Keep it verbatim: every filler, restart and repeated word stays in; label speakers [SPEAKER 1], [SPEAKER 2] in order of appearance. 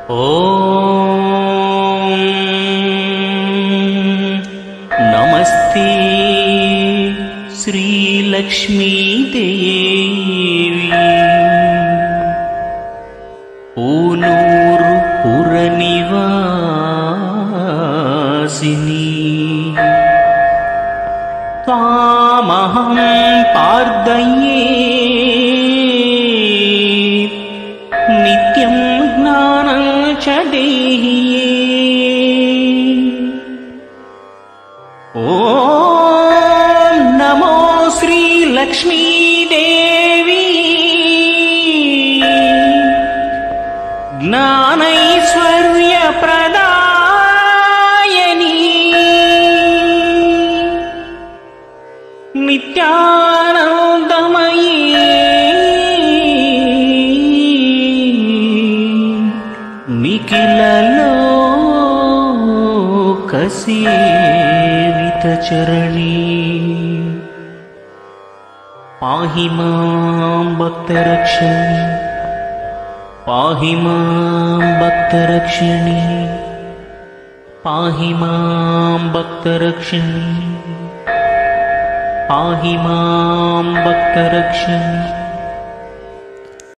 [SPEAKER 1] ओम नमस्ते श्री लक्ष्मी देवी। ऊनूरु पुरनिवासिनी त्वामहं प्रार्थये नित्यं ज्ञानं च देहि। ॐ नमो श्री लक्ष्मी देवी ज्ञानैश्वर्य प्रदायिनी नित्यानन्दमयी निखिललोकसेवितचरणी। पाहि मां भक्तरक्षिणी, पाहि मां भक्तरक्षिणी, पाहि मां भक्तरक्षिणी, पाहि मां भक्तरक्षिणी।